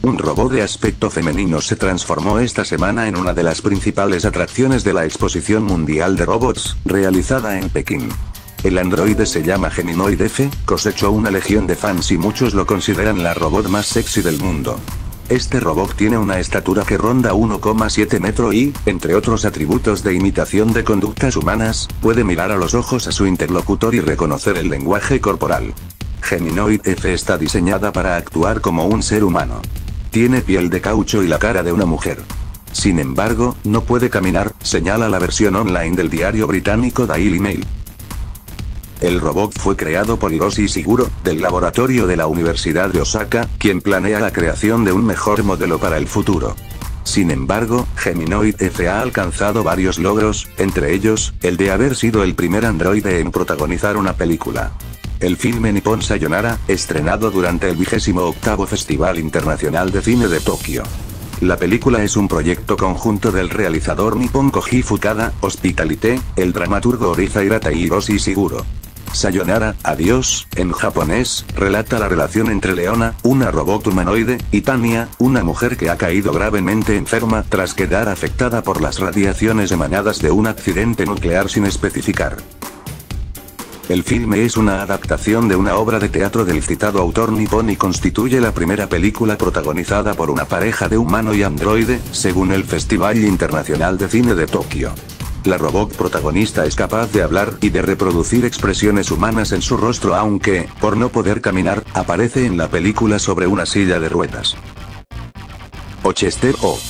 Un robot de aspecto femenino se transformó esta semana en una de las principales atracciones de la Exposición Mundial de Robots, realizada en Pekín. El androide se llama Geminoid F, cosechó una legión de fans y muchos lo consideran la robot más sexy del mundo. Este robot tiene una estatura que ronda 1,7 metros y, entre otros atributos de imitación de conductas humanas, puede mirar a los ojos a su interlocutor y reconocer el lenguaje corporal. Geminoid F está diseñada para actuar como un ser humano. Tiene piel de caucho y la cara de una mujer. Sin embargo, no puede caminar, señala la versión online del diario británico Daily Mail. El robot fue creado por Hiroshi Siguro, del laboratorio de la Universidad de Osaka, quien planea la creación de un mejor modelo para el futuro. Sin embargo, Geminoid F ha alcanzado varios logros, entre ellos, el de haber sido el primer androide en protagonizar una película. El filme Nippon Sayonara, estrenado durante el 28º Festival Internacional de Cine de Tokio. La película es un proyecto conjunto del realizador Nippon Koji Fukada, Hospitalité, el dramaturgo Oriza Hirata y Hiroshi Siguro. Sayonara, adiós, en japonés, relata la relación entre Leona, una robot humanoide, y Tania, una mujer que ha caído gravemente enferma tras quedar afectada por las radiaciones emanadas de un accidente nuclear sin especificar. El filme es una adaptación de una obra de teatro del citado autor nipón y constituye la primera película protagonizada por una pareja de humano y androide, según el Festival Internacional de Cine de Tokio. La robot protagonista es capaz de hablar y de reproducir expresiones humanas en su rostro, aunque, por no poder caminar, aparece en la película sobre una silla de ruedas. Ochester O.